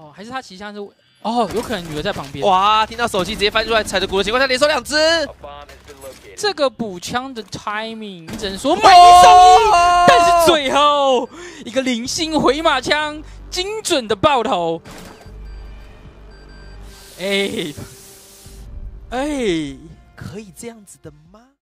哦，还是他其实像是哦，有可能女儿在旁边。 哇，听到手机直接翻出来踩着鼓的情况下，连收2只。 这个补枪的 timing，你只能说买1送1，但是最后一个零星回马枪，精准的爆头。哎， 可以这样子的吗？